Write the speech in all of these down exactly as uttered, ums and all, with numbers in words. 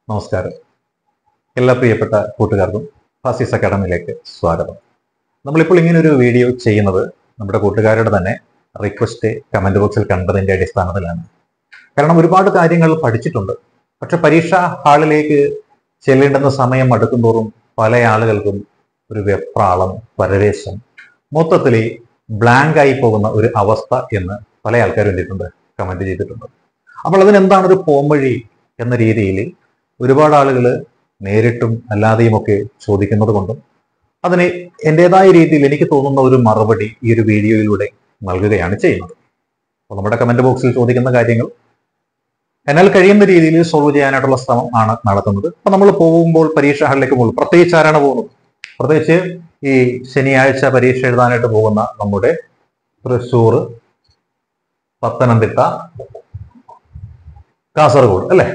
നമസ്കാരം. എല്ലാ പ്രിയപ്പെട്ട കൂട്ടുകാർക്കും ഫാസിസ് അക്കാഡമിയിലേക്ക് സ്വാഗതം. നമ്മളിപ്പോൾ ഇങ്ങനെ ഒരു വീഡിയോ ചെയ്യുന്നത് നമ്മുടെ കൂട്ടുകാരുടെ തന്നെ റിക്വസ്റ്റ് കമന്റ് ബോക്സിൽ കണ്ടതിന്റെ അടിസ്ഥാനത്തിലാണ്. കാരണം ഒരുപാട് കാര്യങ്ങൾ പഠിച്ചിട്ടുണ്ട്, പക്ഷെ പരീക്ഷാ ഹാളിലേക്ക് ചെല്ലേണ്ടുന്ന സമയം അടുക്കും തോറും പല ആളുകൾക്കും ഒരു വെപ്രാളം, പരവേശം, മൊത്തത്തിൽ ബ്ലാങ്ക് ആയി പോകുന്ന ഒരു അവസ്ഥ എന്ന് പല ആൾക്കാരും എന്തിട്ടുണ്ട് കമന്റ് ചെയ്തിട്ടുണ്ട്. അപ്പോൾ അതിനെന്താണ് ഒരു പോംവഴി എന്ന രീതിയിൽ ഒരുപാട് ആളുകൾ നേരിട്ടും അല്ലാതെയും ഒക്കെ ചോദിക്കുന്നത് കൊണ്ടും അതിന് എൻ്റെതായ രീതിയിൽ എനിക്ക് തോന്നുന്ന ഒരു മറുപടി ഈ ഒരു വീഡിയോയിലൂടെ നൽകുകയാണ് ചെയ്യുന്നത്. അപ്പോൾ നമ്മുടെ കമന്റ് ബോക്സിൽ ചോദിക്കുന്ന കാര്യങ്ങൾ എന്നാൽ കഴിയുന്ന രീതിയിൽ സോൾവ് ചെയ്യാനായിട്ടുള്ള ശ്രമം ആണ് നടത്തുന്നത്. അപ്പൊ നമ്മൾ പോകുമ്പോൾ പരീക്ഷ ഹാളിലേക്ക് പോകും, പ്രത്യേകിച്ച് ആരാണ് പോകുന്നത്? പ്രത്യേകിച്ച് ഈ ശനിയാഴ്ച പരീക്ഷ എഴുതാനായിട്ട് പോകുന്ന നമ്മുടെ തൃശ്ശൂർ, പത്തനംതിട്ട, കാസർഗോഡ് അല്ലെ,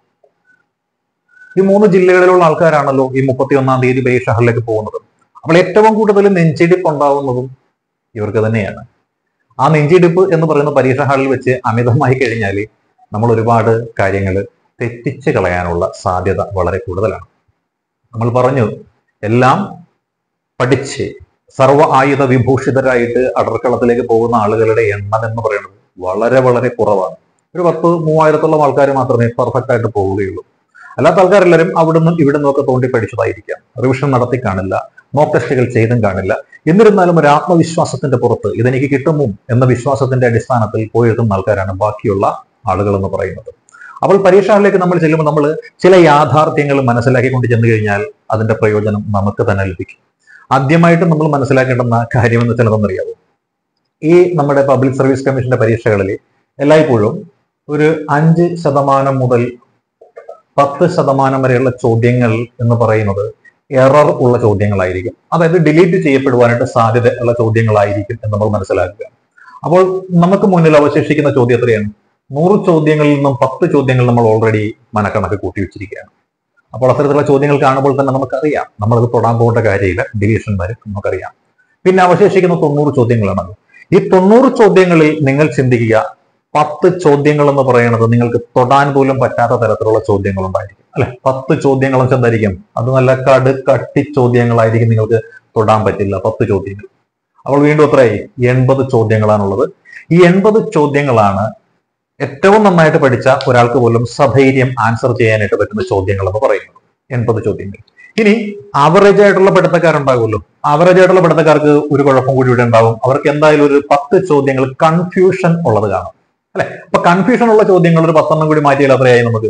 ഈ മൂന്ന് ജില്ലകളിലുള്ള ആൾക്കാരാണല്ലോ ഈ മുപ്പത്തി ഒന്നാം തീയതി പരീക്ഷ ഹാളിലേക്ക് പോകുന്നത്. അപ്പോൾ ഏറ്റവും കൂടുതൽ നെഞ്ചിടിപ്പ് ഉണ്ടാവുന്നതും ഇവർക്ക് തന്നെയാണ്. ആ നെഞ്ചിടിപ്പ് എന്ന് പറയുന്ന പരീക്ഷ ഹാളിൽ വെച്ച് അമിതമായി കഴിഞ്ഞാൽ നമ്മൾ ഒരുപാട് കാര്യങ്ങൾ തെറ്റിച്ച് കളയാനുള്ള സാധ്യത വളരെ കൂടുതലാണ്. നമ്മൾ പറഞ്ഞു, എല്ലാം പഠിച്ച് സർവ്വ ആയുധ വിഭൂഷിതരായിട്ട് അടർക്കളത്തിലേക്ക് പോകുന്ന ആളുകളുടെ എണ്ണം എന്ന് പറയുന്നത് വളരെ വളരെ കുറവാണ്. ഒരു പത്ത് മൂവായിരത്തോളം ആൾക്കാർ മാത്രമേ പെർഫെക്റ്റ് ആയിട്ട് പോവുകയുള്ളൂ. അല്ലാത്ത ആൾക്കാരെല്ലാവരും അവിടുന്ന് ഇവിടുന്നും ഒക്കെ തോണ്ടി പഠിച്ചതായിരിക്കാം, റിവിഷൻ നടത്തി കാണില്ല, മോക്ക് ടെസ്റ്റുകൾ ചെയ്തും കാണില്ല. എന്നിരുന്നാലും ഒരു ആത്മവിശ്വാസത്തിന്റെ പുറത്ത് ഇതെനിക്ക് കിട്ടുമോ എന്ന വിശ്വാസത്തിന്റെ അടിസ്ഥാനത്തിൽ പോയെഴുതുന്ന ആൾക്കാരാണ് ബാക്കിയുള്ള ആളുകൾ എന്ന് പറയുന്നത്. അപ്പോൾ പരീക്ഷകളിലേക്ക് നമ്മൾ ചെല്ലുമ്പോൾ നമ്മൾ ചില യാഥാർത്ഥ്യങ്ങൾ മനസ്സിലാക്കിക്കൊണ്ട് ചെന്ന് കഴിഞ്ഞാൽ അതിന്റെ പ്രയോജനം നമുക്ക് തന്നെ ലഭിക്കും. ആദ്യമായിട്ട് നമ്മൾ മനസ്സിലാക്കേണ്ടുന്ന കാര്യം എന്ന് വെച്ചാൽ എന്തെന്നറിയാവോ? ഈ നമ്മുടെ പബ്ലിക് സർവീസ് കമ്മീഷന്റെ പരീക്ഷകളിൽ എല്ലായ്പ്പോഴും ഒരു അഞ്ച് ശതമാനം മുതൽ പത്ത് ശതമാനം വരെയുള്ള ചോദ്യങ്ങൾ എന്ന് പറയുന്നത് എറർ ഉള്ള ചോദ്യങ്ങളായിരിക്കും. അതായത് ഡിലീറ്റ് ചെയ്യപ്പെടുവാനായിട്ട് സാധ്യത ഉള്ള ചോദ്യങ്ങളായിരിക്കും എന്ന് നമ്മൾ മനസ്സിലാക്കുക. അപ്പോൾ നമുക്ക് മുന്നിൽ അവശേഷിക്കുന്ന ചോദ്യം എത്രയാണ്? നൂറ് ചോദ്യങ്ങളിൽ നിന്നും പത്ത് ചോദ്യങ്ങൾ നമ്മൾ ഓൾറെഡി മനക്കണക്ക് കൂട്ടി വെച്ചിരിക്കുകയാണ്. അപ്പോൾ അത്തരത്തിലുള്ള ചോദ്യങ്ങൾ കാണുമ്പോൾ തന്നെ നമുക്കറിയാം നമ്മളത് തൊടാൻ പോകേണ്ട കാര്യമില്ല, ഡിലീഷൻ വരും, നമുക്കറിയാം. പിന്നെ അവശേഷിക്കുന്ന തൊണ്ണൂറ് ചോദ്യങ്ങളാണ്. ഈ തൊണ്ണൂറ് ചോദ്യങ്ങളിൽ നിങ്ങൾ ചിന്തിക്കുക, പത്ത് ചോദ്യങ്ങൾ എന്ന് പറയുന്നത് നിങ്ങൾക്ക് തൊടാൻ പോലും പറ്റാത്ത തരത്തിലുള്ള ചോദ്യങ്ങൾ ഉണ്ടായിരിക്കും അല്ലെ. പത്ത് ചോദ്യങ്ങളും ചെന്തായിരിക്കും, അത് നല്ല കട് കട്ടി ചോദ്യങ്ങളായിരിക്കും, നിങ്ങൾക്ക് തൊടാൻ പറ്റില്ല പത്ത് ചോദ്യങ്ങൾ. അപ്പോൾ വീണ്ടും എത്രയായി? എൺപത് ചോദ്യങ്ങളാണുള്ളത്. ഈ എൺപത് ചോദ്യങ്ങളാണ് ഏറ്റവും നന്നായിട്ട് പഠിച്ച ഒരാൾക്ക് പോലും സധൈര്യം ആൻസർ ചെയ്യാനായിട്ട് പറ്റുന്ന ചോദ്യങ്ങൾ എന്ന് പറയുന്നത്. എൺപത് ചോദ്യങ്ങൾ. ഇനി ആവറേജ് ആയിട്ടുള്ള പഠിത്തക്കാരുണ്ടാകുമല്ലോ. ആവറേജ് ആയിട്ടുള്ള പഠിത്തക്കാർക്ക് ഒരു കുഴപ്പം കൂടി ഇവിടെ ഉണ്ടാവും. അവർക്ക് എന്തായാലും ഒരു പത്ത് ചോദ്യങ്ങൾ കൺഫ്യൂഷൻ ഉള്ളത് കാണും അല്ലെ. അപ്പൊ കൺഫ്യൂഷൻ ഉള്ള ചോദ്യങ്ങൾ ഒരു പത്തെണ്ണം കൂടി മാറ്റിയാൽ അത്രയായി നമുക്ക്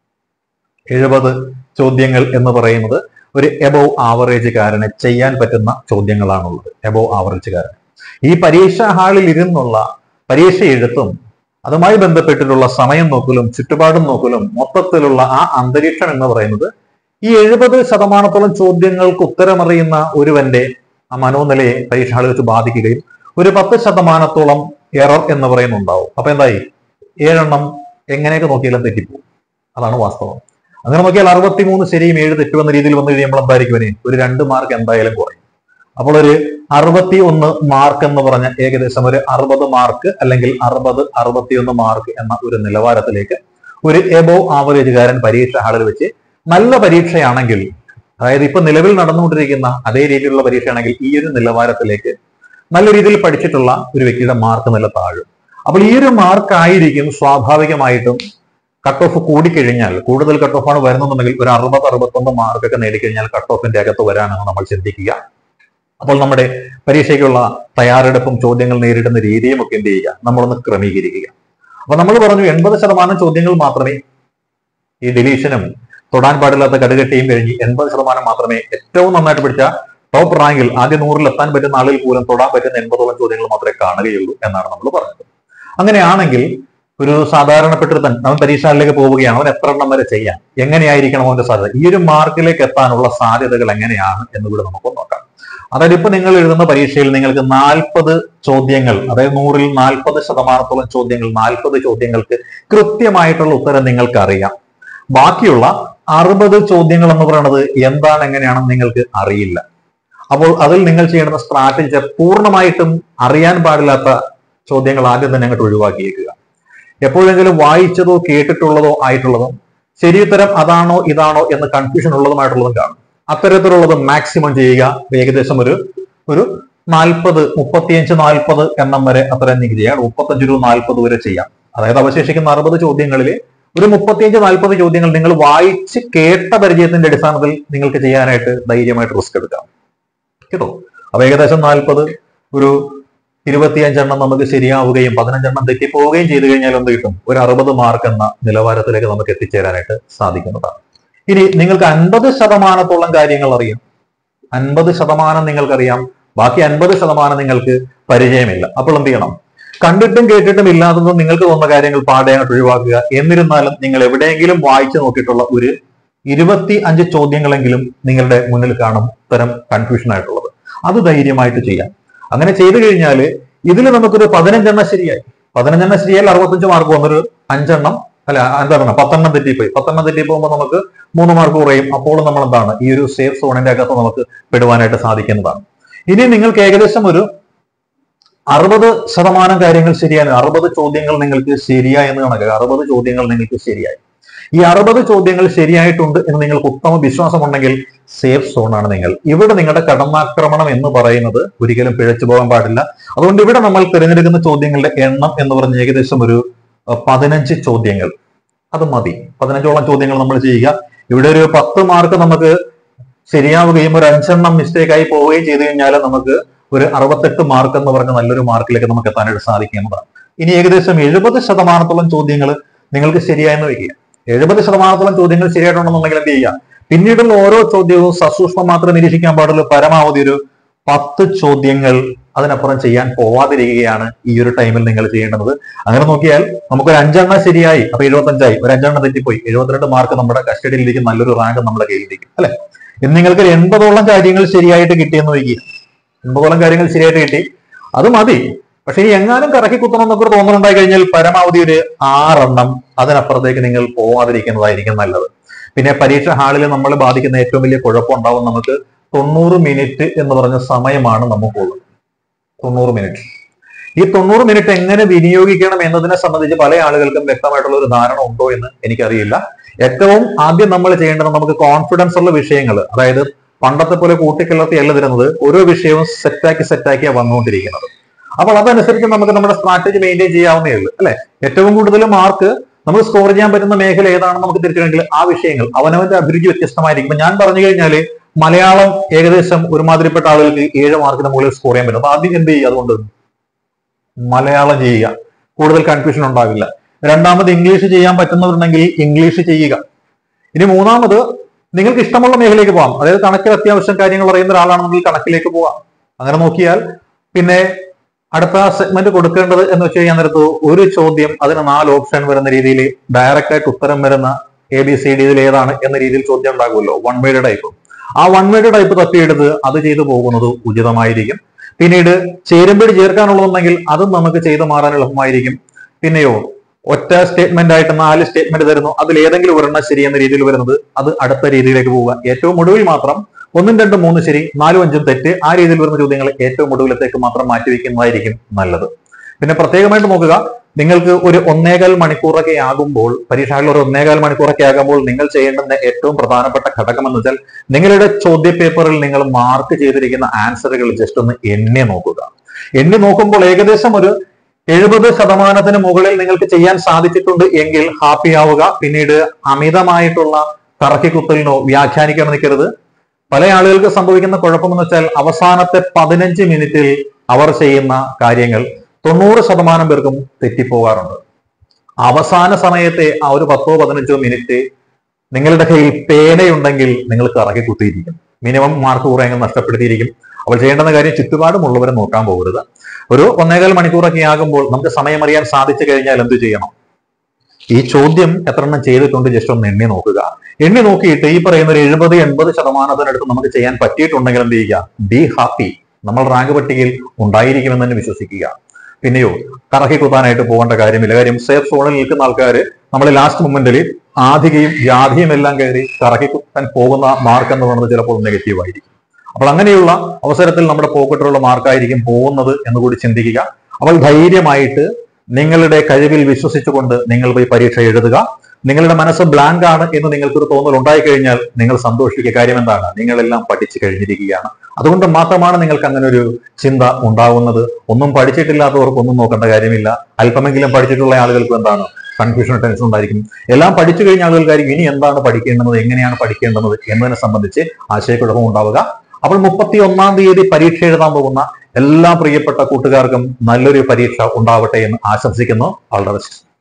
എഴുപത് ചോദ്യങ്ങൾ എന്ന് പറയുന്നത് ഒരു എബോവ് ആവറേജുകാരനെ ചെയ്യാൻ പറ്റുന്ന ചോദ്യങ്ങളാണുള്ളത്. എബോവ് ആവറേജുകാരൻ ഈ പരീക്ഷാ ഹാളിൽ ഇരുന്നുള്ള പരീക്ഷ എഴുത്തും അതുമായി ബന്ധപ്പെട്ടിട്ടുള്ള സമയം നോക്കലും ചുറ്റുപാടും നോക്കലും മൊത്തത്തിലുള്ള ആ അന്തരീക്ഷം എന്ന് പറയുന്നത് ഈ എഴുപത് ശതമാനത്തോളം ചോദ്യങ്ങൾക്ക് ഉത്തരമറിയുന്ന ഒരുവന്റെ ആ മനോനിലയെ പരീക്ഷ ഹാളിൽ വെച്ച് ബാധിക്കുകയും ഒരു പത്ത് ശതമാനത്തോളം എറർ എന്ന് പറയുന്നുണ്ടാവും. അപ്പൊ എന്തായി? ഏഴെണ്ണം എങ്ങനെയൊക്കെ നോക്കിയാലും തെറ്റിപ്പോകും. അതാണ് വാസ്തവം. അങ്ങനെ നോക്കിയാൽ അറുപത്തിമൂന്ന് ശരിയും ഏഴ് തെറ്റുമെന്ന രീതിയിൽ വന്നു കഴിയുമ്പോൾ എന്തായിരിക്കും? ഇനി ഒരു രണ്ട് മാർക്ക് എന്തായാലും കുറയും. അപ്പോൾ ഒരു അറുപത്തി ഒന്ന് മാർക്ക് എന്ന് പറഞ്ഞ ഏകദേശം ഒരു അറുപത് മാർക്ക് അല്ലെങ്കിൽ അറുപത് അറുപത്തിയൊന്ന് മാർക്ക് എന്ന ഒരു നിലവാരത്തിലേക്ക് ഒരു എബോവ് ആവറേജുകാരൻ പരീക്ഷ ഹാളിൽ വെച്ച് നല്ല പരീക്ഷയാണെങ്കിൽ, അതായത് ഇപ്പൊ നിലവിൽ നടന്നുകൊണ്ടിരിക്കുന്ന അതേ രീതിയിലുള്ള പരീക്ഷയാണെങ്കിൽ ഈ ഒരു നിലവാരത്തിലേക്ക് നല്ല രീതിയിൽ പഠിച്ചിട്ടുള്ള ഒരു വ്യക്തിയുടെ മാർക്ക് നില താഴും. അപ്പോൾ ഈ ഒരു മാർക്കായിരിക്കും സ്വാഭാവികമായിട്ടും കട്ട് ഓഫ് കൂടിക്കഴിഞ്ഞാൽ, കൂടുതൽ കട്ട് ഓഫ് ആണ് വരുന്നുണ്ടെങ്കിൽ ഒരു അറുപത് അറുപത്തൊന്ന് മാർക്കൊക്കെ നേടിക്കഴിഞ്ഞാൽ കട്ട് ഓഫിന്റെ അകത്ത് വരാനാണ് നമ്മൾ ചിന്തിക്കുക. അപ്പോൾ നമ്മുടെ പരീക്ഷയ്ക്കുള്ള തയ്യാറെടുപ്പും ചോദ്യങ്ങൾ നേരിടുന്ന രീതിയും ഒക്കെ എന്ത് ചെയ്യുക? നമ്മളൊന്ന് ക്രമീകരിക്കുക. അപ്പൊ നമ്മൾ പറഞ്ഞു എൺപത് ശതമാനം ചോദ്യങ്ങൾ മാത്രമേ ഈ ഡിലീഷനും തൊടാൻ പാടില്ലാത്ത കടുകെട്ടിയും കഴിഞ്ഞ് എൺപത് ശതമാനം മാത്രമേ ഏറ്റവും നന്നായിട്ട് പഠിച്ച ടോപ്പ് റാങ്കിൽ ആദ്യ നൂറിൽ എത്താൻ പറ്റുന്ന ആളുകൾ പോലും തൊടാൻ പറ്റുന്ന എൺപതോളം ചോദ്യങ്ങൾ മാത്രമേ കാണുകയുള്ളൂ എന്നാണ് നമ്മൾ പറഞ്ഞത്. അങ്ങനെയാണെങ്കിൽ ഒരു സാധാരണപ്പെട്ടൊരുത്തൻ അവൻ പരീക്ഷയിലേക്ക് പോവുകയാണ്, അവൻ എത്ര എണ്ണം വരെ ചെയ്യാം? എങ്ങനെയായിരിക്കണം അവന്റെ സാധ്യത? ഈ ഒരു മാർക്കിലേക്ക് എത്താനുള്ള സാധ്യതകൾ എങ്ങനെയാണ് എന്നുകൂടെ നമുക്ക് നോക്കാം. അതായത് ഇപ്പൊ നിങ്ങൾ എഴുതുന്ന പരീക്ഷയിൽ നിങ്ങൾക്ക് നാൽപ്പത് ചോദ്യങ്ങൾ, അതായത് നൂറിൽ നാൽപ്പത് ശതമാനത്തോളം ചോദ്യങ്ങൾ, നാൽപ്പത് ചോദ്യങ്ങൾക്ക് കൃത്യമായിട്ടുള്ള ഉത്തരം നിങ്ങൾക്ക് അറിയാം. ബാക്കിയുള്ള അറുപത് ചോദ്യങ്ങൾ എന്ന് പറയുന്നത് എന്താണ് എങ്ങനെയാണെന്ന് നിങ്ങൾക്ക് അറിയില്ല. അപ്പോൾ അതിൽ നിങ്ങൾ ചെയ്യേണ്ട സ്ട്രാറ്റജി പൂർണ്ണമായിട്ടും അറിയാൻ പാടില്ലാത്ത ചോദ്യങ്ങൾ ആദ്യം തന്നെ അങ്ങോട്ട് ഒഴിവാക്കിയേക്കുക. എപ്പോഴെങ്കിലും വായിച്ചതോ കേട്ടിട്ടുള്ളതോ ആയിട്ടുള്ളതോ ശരിയുത്തരം അതാണോ ഇതാണോ എന്ന് കൺഫ്യൂഷൻ ഉള്ളതുമായിട്ടുള്ളതും കാണും. അത്തരത്തിലുള്ളത് മാക്സിമം ചെയ്യുക. ഏകദേശം ഒരു ഒരു നാൽപ്പത് മുപ്പത്തിയഞ്ച് നാൽപ്പത് എണ്ണം വരെ അത്രയും നിങ്ങൾക്ക് ചെയ്യാം. മുപ്പത്തഞ്ച് ടു നാൽപ്പത് വരെ ചെയ്യാം. അതായത് അവശേഷിക്കുന്ന അറുപത് ചോദ്യങ്ങളിൽ ഒരു മുപ്പത്തിയഞ്ച് നാൽപ്പത് ചോദ്യങ്ങൾ നിങ്ങൾ വായിച്ച് കേട്ട പരിചയത്തിന്റെ അടിസ്ഥാനത്തിൽ നിങ്ങൾക്ക് ചെയ്യാനായിട്ട് ധൈര്യമായിട്ട് റിസ്ക് എടുക്കാം കേട്ടോ. അപ്പൊ ഏകദേശം നാൽപ്പത് ഒരു ഇരുപത്തിയഞ്ചെണ്ണം നമുക്ക് ശരിയാവുകയും പതിനഞ്ചെണ്ണം തെറ്റിപ്പോവുകയും ചെയ്തു കഴിഞ്ഞാൽ എന്ത് കിട്ടും? ഒരു അറുപത് മാർക്ക് എന്ന നിലവാരത്തിലേക്ക് നമുക്ക് എത്തിച്ചേരാനായിട്ട് സാധിക്കുന്നതാണ്. ഇനി നിങ്ങൾക്ക് അൻപത് ശതമാനത്തോളം കാര്യങ്ങൾ അറിയാം. അൻപത് ശതമാനം നിങ്ങൾക്കറിയാം, ബാക്കി അൻപത് ശതമാനം നിങ്ങൾക്ക് പരിചയമില്ല. അപ്പോൾ എന്ത് ചെയ്യണം? കണ്ടിട്ടും കേട്ടിട്ടും ഇല്ലാത്തതും നിങ്ങൾക്ക് തോന്നുന്ന കാര്യങ്ങൾ പാടയായിട്ട് ഒഴിവാക്കുക. എന്നിരുന്നാലും നിങ്ങൾ എവിടെയെങ്കിലും വായിച്ചു നോക്കിയിട്ടുള്ള ഒരു ഇരുപത്തി അഞ്ച് ചോദ്യങ്ങളെങ്കിലും നിങ്ങളുടെ മുന്നിൽ കാണും ഇത്തരം കൺഫ്യൂഷൻ ആയിട്ടുള്ളത്. അത് ധൈര്യമായിട്ട് ചെയ്യാം. അങ്ങനെ ചെയ്തു കഴിഞ്ഞാൽ ഇതിൽ നമുക്കൊരു പതിനഞ്ചെണ്ണം ശരിയായി. പതിനഞ്ചെണ്ണം ശരിയായാൽ അറുപത്തഞ്ച് മാർക്ക് വന്നൊരു അഞ്ചെണ്ണം അല്ല എന്താണ് പത്തെണ്ണം തെറ്റിപ്പോയി. പത്തെണ്ണം തെറ്റിപ്പോകുമ്പോൾ നമുക്ക് മൂന്ന് മാർക്ക് കുറയും. അപ്പോൾ നമ്മൾ എന്താണ് ഈ ഒരു സേഫ് സോണിന്റെ അകത്ത് നമുക്ക് പെടുവാനായിട്ട് സാധിക്കുന്നതാണ്. ഇനി നിങ്ങൾക്ക് ഏകദേശം ഒരു അറുപത് ശതമാനം കാര്യങ്ങൾ ശരിയാണ്. അറുപത് ചോദ്യങ്ങൾ നിങ്ങൾക്ക് ശരിയായി എന്ന് കണക്ക് അറുപത് ചോദ്യങ്ങൾ നിങ്ങൾക്ക് ശരിയായി. ഈ അറുപത് ചോദ്യങ്ങൾ ശരിയായിട്ടുണ്ട് എന്ന് നിങ്ങൾക്ക് ഉത്തമ വിശ്വാസമുണ്ടെങ്കിൽ സേഫ് സോണാണ് നിങ്ങൾ. ഇവിടെ നിങ്ങളുടെ കടന്നാക്രമണം എന്ന് പറയുന്നത് ഒരിക്കലും പിഴച്ചു പോകാൻ പാടില്ല. അതുകൊണ്ട് ഇവിടെ നമ്മൾ തിരഞ്ഞെടുക്കുന്ന ചോദ്യങ്ങളുടെ എണ്ണം എന്ന് പറഞ്ഞ ഏകദേശം ഒരു പതിനഞ്ച് ചോദ്യങ്ങൾ അത് മതി. പതിനഞ്ചോളം ചോദ്യങ്ങൾ നമ്മൾ ചെയ്യുക. ഇവിടെ ഒരു പത്ത് മാർക്ക് നമുക്ക് ശരിയാവുകയും ഒരു അഞ്ചെണ്ണം മിസ്റ്റേക്ക് ആയി പോവുകയും ചെയ്തു കഴിഞ്ഞാൽ നമുക്ക് ഒരു അറുപത്തെട്ട് മാർക്ക് എന്ന് പറഞ്ഞ നല്ലൊരു മാർക്കിലേക്ക് നമുക്ക് എത്താനായിട്ട് സാധിക്കുന്നതാണ്. ഇനി ഏകദേശം എഴുപത് ശതമാനത്തോളം ചോദ്യങ്ങൾ നിങ്ങൾക്ക് ശരിയായെന്ന് വയ്ക്കുക. എഴുപത് ശതമാനത്തോളം ചോദ്യങ്ങൾ ശരിയായിട്ടുണ്ടെന്നുണ്ടെങ്കിൽ എന്ത് ചെയ്യുക? പിന്നീടുള്ള ഓരോ ചോദ്യവും സസൂക്ഷ്മം മാത്രം നിരീക്ഷിക്കാൻ പാടുള്ളൂ. പരമാവധി ഒരു പത്ത് ചോദ്യങ്ങൾ അതിനപ്പുറം ചെയ്യാൻ പോവാതിരിക്കുകയാണ് ഈ ഒരു ടൈമിൽ നിങ്ങൾ ചെയ്യേണ്ടത്. അങ്ങനെ നോക്കിയാൽ നമുക്കൊരു അഞ്ചെണ്ണം ശരിയായി, അപ്പൊ എഴുപത്തഞ്ചായി. ഒരു അഞ്ചെണ്ണം തെറ്റിപ്പോയി, എഴുപത്തിരണ്ട് മാർക്ക് നമ്മുടെ കസ്റ്റഡിയിലിരിക്കും, നല്ലൊരു റാങ്ക് നമ്മുടെ കയ്യിലിരിക്കും അല്ലെ. ഇന്ന് നിങ്ങൾക്ക് എൺപതോളം കാര്യങ്ങൾ ശരിയായിട്ട് കിട്ടിയെന്ന് വയ്ക്കുക. എൺപതോളം കാര്യങ്ങൾ ശരിയായിട്ട് കിട്ടി, അത് മതി. പക്ഷെ ഇനി എങ്ങാനും കറക്കി കുത്തണം എന്നൊക്കെ തോന്നലുണ്ടായി കഴിഞ്ഞാൽ പരമാവധി ഒരു ആറെണ്ണം അതിനപ്പുറത്തേക്ക് നിങ്ങൾ പോവാതിരിക്കുന്നതായിരിക്കും നല്ലത്. പിന്നെ പരീക്ഷ ഹാളിൽ നമ്മൾ ബാധിക്കുന്ന ഏറ്റവും വലിയ കുഴപ്പമുണ്ടാവും. നമുക്ക് തൊണ്ണൂറ് മിനിറ്റ് എന്ന് പറഞ്ഞ സമയമാണ് നമുക്കുള്ളത്. തൊണ്ണൂറ് മിനിറ്റ്. ഈ തൊണ്ണൂറ് മിനിറ്റ് എങ്ങനെ വിനിയോഗിക്കണം എന്നതിനെ സംബന്ധിച്ച് പല ആളുകൾക്കും വ്യക്തമായിട്ടുള്ള ഒരു ധാരണ ഉണ്ടോ എന്ന് എനിക്കറിയില്ല. ഏറ്റവും ആദ്യം നമ്മൾ ചെയ്യേണ്ടത് നമുക്ക് കോൺഫിഡൻസ് ഉള്ള വിഷയങ്ങൾ, അതായത് പണ്ടത്തെ പോലെ കൂട്ടിക്കിളർത്തി അല്ല തരുന്നത്, ഓരോ വിഷയവും സെറ്റാക്കി സെറ്റാക്കിയാണ് വന്നുകൊണ്ടിരിക്കുന്നത്. അപ്പോൾ അതനുസരിച്ച് നമുക്ക് നമ്മുടെ സ്ട്രാറ്റജി മെയിൻറ്റെയിൻ ചെയ്യാവുന്നേ ഉള്ളൂ അല്ലെ. ഏറ്റവും കൂടുതൽ മാർക്ക് നമുക്ക് സ്കോർ ചെയ്യാൻ പറ്റുന്ന മേഖല ഏതാണെന്ന് നമുക്ക് തിരിച്ചറിയെങ്കിൽ ആ വിഷയങ്ങൾ അവനവന്റെ അഭിരുചി വ്യത്യസ്തമായിരിക്കും. ഇപ്പൊ ഞാൻ പറഞ്ഞു കഴിഞ്ഞാൽ മലയാളം ഏകദേശം ഒരുമാതിരിപ്പെട്ട ആളുകൾക്ക് ഏഴ് മാർക്കിന് മുകളിൽ സ്കോർ ചെയ്യാൻ പറ്റും. അപ്പൊ ആദ്യം എന്ത് ചെയ്യുക? അതുകൊണ്ട് മലയാളം ചെയ്യുക, കൂടുതൽ കൺഫ്യൂഷൻ ഉണ്ടാവില്ല. രണ്ടാമത് ഇംഗ്ലീഷ് ചെയ്യാൻ പറ്റുന്നവരുണ്ടെങ്കിൽ ഇംഗ്ലീഷ് ചെയ്യുക. ഇനി മൂന്നാമത് നിങ്ങൾക്ക് ഇഷ്ടമുള്ള മേഖലയിലേക്ക് പോകാം. അതായത് കണക്കിൽ അത്യാവശ്യം കാര്യങ്ങൾ അറിയുന്ന ഒരാളാണെന്നുണ്ടെങ്കിൽ കണക്കിലേക്ക് പോവാം. അങ്ങനെ നോക്കിയാൽ പിന്നെ അടുത്ത സെഗ്മെന്റ് കൊടുക്കേണ്ടത് എന്ന് വെച്ച് കഴിഞ്ഞാൽ നേരത്ത് ഒരു ചോദ്യം അതിന് നാല് ഓപ്ഷൻ വരുന്ന രീതിയിൽ ഡയറക്റ്റ് ആയിട്ട് ഉത്തരം വരുന്ന എ ബി സി ഡി ഇതിൽ ഏതാണ് എന്ന രീതിയിൽ ചോദ്യം ഉണ്ടാകുമല്ലോ, വൺ വേയുടെ ടൈപ്പ്. ആ വൺ വേയുടെ ടൈപ്പ് തപ്പിയെടുത്ത് അത് ചെയ്തു പോകുന്നത് ഉചിതമായിരിക്കും. പിന്നീട് ചേരുമ്പടി ചേർക്കാനുള്ളതുണ്ടെങ്കിൽ അതും നമുക്ക് ചെയ്തു മാറാൻ എളുപ്പമായിരിക്കും. പിന്നെയോ ഒറ്റ സ്റ്റേറ്റ്മെന്റ് ആയിട്ട് നാല് സ്റ്റേറ്റ്മെന്റ് തരുന്നു, അതിൽ ഏതെങ്കിലും ഒരെണ്ണം ശരി എന്ന രീതിയിൽ വരുന്നത് അത് അടുത്ത രീതിയിലേക്ക് പോവുക. ഏറ്റവും ഒടുവിൽ മാത്രം ഒന്നും രണ്ടും മൂന്ന് ശരി നാലും അഞ്ചും തെറ്റ് ആ രീതിയിൽ വരുന്ന ചോദ്യങ്ങൾ ഏറ്റവും ഒടുവിലത്തേക്ക് മാത്രം മാറ്റിവെക്കുന്നതായിരിക്കും നല്ലത്. പിന്നെ പ്രത്യേകമായിട്ട് നോക്കുക, നിങ്ങൾക്ക് ഒരു ഒന്നേകാൽ മണിക്കൂറൊക്കെ ആകുമ്പോൾ പരീക്ഷകളിൽ ഒരു ഒന്നേകാൽ മണിക്കൂറൊക്കെ ആകുമ്പോൾ നിങ്ങൾ ചെയ്യേണ്ടുന്ന ഏറ്റവും പ്രധാനപ്പെട്ട ഘടകം എന്ന് വെച്ചാൽ നിങ്ങളുടെ ചോദ്യ പേപ്പറിൽ നിങ്ങൾ മാർക്ക് ചെയ്തിരിക്കുന്ന ആൻസറുകൾ ജസ്റ്റ് ഒന്ന് എണ്ണി നോക്കുക. എണ്ണി നോക്കുമ്പോൾ ഏകദേശം ഒരു എഴുപത് ശതമാനത്തിന് മുകളിൽ നിങ്ങൾക്ക് ചെയ്യാൻ സാധിച്ചിട്ടുണ്ട് എങ്കിൽ ഹാപ്പി ആവുക. പിന്നീട് അമിതമായിട്ടുള്ള കറക്കിക്കുത്തലിനോ വ്യാഖ്യാനിക്കാൻ നിൽക്കരുത്. പല ആളുകൾക്ക് സംഭവിക്കുന്ന കുഴപ്പമെന്ന് വെച്ചാൽ അവസാനത്തെ പതിനഞ്ച് മിനിറ്റിൽ അവർ ചെയ്യുന്ന കാര്യങ്ങൾ തൊണ്ണൂറ് ശതമാനം പേർക്കും തെറ്റിപ്പോകാറുണ്ട്. അവസാന സമയത്തെ ആ ഒരു പത്തോ പതിനഞ്ചോ മിനിറ്റ് നിങ്ങളുടെ കയ്യിൽ പേനയുണ്ടെങ്കിൽ നിങ്ങൾ കറക്കി കുത്തിയിരിക്കും, മിനിമം മാർക്ക് കുറയെങ്കിൽ നഷ്ടപ്പെടുത്തിയിരിക്കും. അപ്പോൾ ചെയ്യേണ്ടുന്ന കാര്യം ചുറ്റുപാടുമുള്ളവരെ നോക്കാൻ പോകരുത്. ഒരു ഒന്നേകാൽ മണിക്കൂറൊക്കെ ആകുമ്പോൾ നമുക്ക് സമയം അറിയാൻ സാധിച്ചു കഴിഞ്ഞാൽ എന്ത് ചെയ്യണം? ഈ ചോദ്യം എത്ര എണ്ണം ചെയ്തിട്ടുണ്ട് ജസ്റ്റ് ഒന്ന് എണ്ണി നോക്കുക. എണ്ണി നോക്കിയിട്ട് ഈ പറയുന്ന ഒരു എഴുപത് എൺപത് ശതമാനത്തിനടുത്ത് നമുക്ക് ചെയ്യാൻ പറ്റിയിട്ടുണ്ടെങ്കിൽ എന്ത് ചെയ്യുക? Be happy. നമ്മൾ റാങ്ക് പട്ടികയിൽ ഉണ്ടായിരിക്കുമെന്ന് തന്നെ വിശ്വസിക്കുക. പിന്നെയോ കറക്കി കുത്താനായിട്ട് പോകേണ്ട കാര്യമില്ല. കാര്യം സേഫ് സോണിൽ നിൽക്കുന്ന ആൾക്കാർ നമ്മൾ ലാസ്റ്റ് മൊമെന്റിൽ ആധികയും ജാതിയും എല്ലാം കയറി കറക്കി കുത്താൻ പോകുന്ന മാർക്ക് എന്ന് പറയുന്നത് ചിലപ്പോൾ നെഗറ്റീവ് ആയിരിക്കും. അപ്പോൾ അങ്ങനെയുള്ള അവസരത്തിൽ നമ്മുടെ പോക്കറ്റിലുള്ള മാർക്കായിരിക്കും പോകുന്നത് എന്ന് കൂടി ചിന്തിക്കുക. അപ്പോൾ ധൈര്യമായിട്ട് നിങ്ങളുടെ കഴിവിൽ വിശ്വസിച്ചുകൊണ്ട് നിങ്ങൾ പോയി പരീക്ഷ എഴുതുക. നിങ്ങളുടെ മനസ്സ് ബ്ലാങ്ക് ആണ് എന്ന് നിങ്ങൾക്കൊരു തോന്നൽ ഉണ്ടായി കഴിഞ്ഞാൽ നിങ്ങൾ സന്തോഷിക്കുക. കാര്യം എന്താണ്? നിങ്ങളെല്ലാം പഠിച്ചു കഴിഞ്ഞിരിക്കുകയാണ്. അതുകൊണ്ട് മാത്രമാണ് നിങ്ങൾക്ക് അങ്ങനെ ഒരു ചിന്ത ഉണ്ടാവുന്നത്. ഒന്നും പഠിച്ചിട്ടില്ലാത്തവർക്ക് ഒന്നും നോക്കേണ്ട കാര്യമില്ല. അല്പമെങ്കിലും പഠിച്ചിട്ടുള്ള ആളുകൾക്ക് എന്താണ് കൺഫ്യൂഷൻ, ടെൻഷൻ ഉണ്ടായിരിക്കും. എല്ലാം പഠിച്ചു കഴിഞ്ഞ ആളുകൾക്കായിരിക്കും ഇനി എന്താണ് പഠിക്കേണ്ടത്, എങ്ങനെയാണ് പഠിക്കേണ്ടത് എന്നതിനെ സംബന്ധിച്ച് ആശയക്കുഴപ്പം ഉണ്ടാവുക. അപ്പോൾ മുപ്പത്തി ഒന്നാം തീയതി പരീക്ഷ എഴുതാൻ പോകുന്ന എല്ലാ പ്രിയപ്പെട്ട കൂട്ടുകാർക്കും നല്ലൊരു പരീക്ഷ ഉണ്ടാവട്ടെ എന്ന് ആശംസിക്കുന്നു. All the best.